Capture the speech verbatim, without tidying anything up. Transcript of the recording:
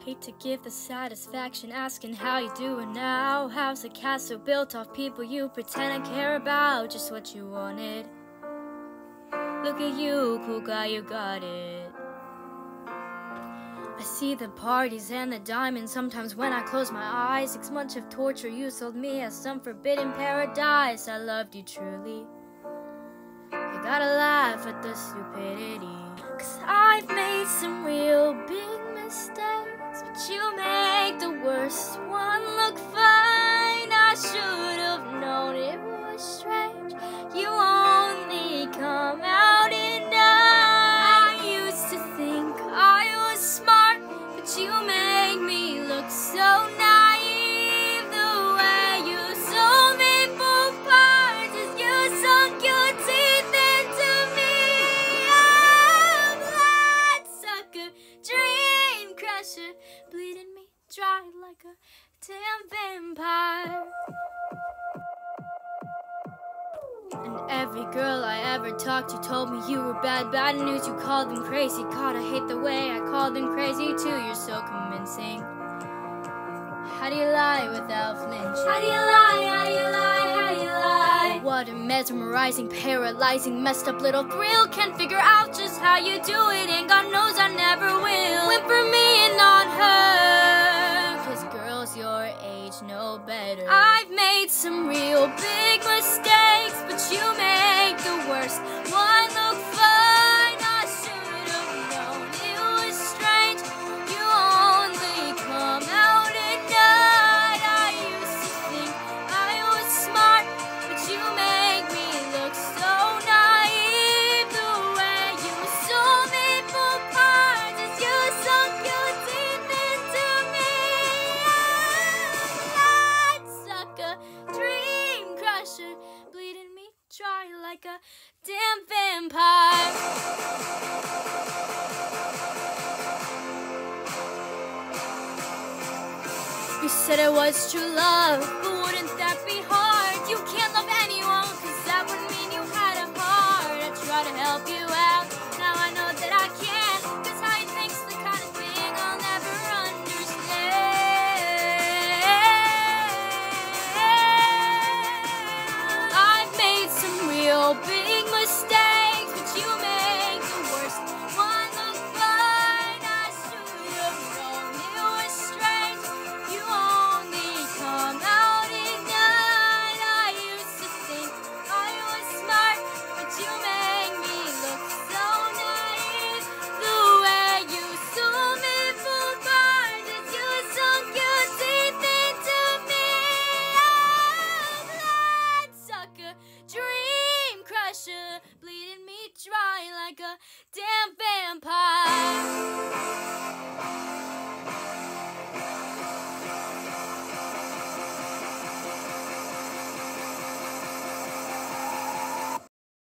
Hate to give the satisfaction asking how you doing now. How's the castle built off people you pretend I care about? Just what you wanted. Look at you, cool guy, you got it. I see the parties and the diamonds sometimes when I close my eyes. Six months of torture you sold me as some forbidden paradise. I loved you truly. You gotta laugh at the stupidity. Cause I've made some real big mistakes, but you make the worst one look fine. I should have known it was strange. You only come out at night. I used to think I was smart, but you make me look so naive. The way you sold me for parts is you sunk your teeth into me. Oh, blood sucker, dream crusher, bleeding me dry like a damn vampire. And every girl I ever talked to told me you were bad, bad news. You called them crazy. God, I hate the way I called them crazy too. You're so convincing. How do you lie without flinching? How do you lie? How do you lie? How do you lie? What a mesmerizing, paralyzing, messed up little thrill. Can't figure out just how you do it, and God knows I never will. Went for me and not her, cause girls your age know better. I've made some real big mistakes, but you make the worst one look fine. I should have known it was strange. You only come out at night. I used to think I was smart, but you make me look so naive. The way you sold me for parts is you sunk your teeth into me. Blood sucker, dream crusher, bleeding me dry like a damn vampire. You said it was true love, but wouldn't that be hard? You can't love anyone, cause that would mean you had a heart. I try to help you out, now I know that I can't, cause how you think's the kind of thing I'll never understand. I've made some real big mistakes, but you make the worst one look fine. I should have known it was strange. You only come out at night. I used to think I was smart, but you make me look so naive. The way you sold me for parts is you sunk your teeth into me. Oh, blood sucker, dream crusher, bleeding me dry like a damn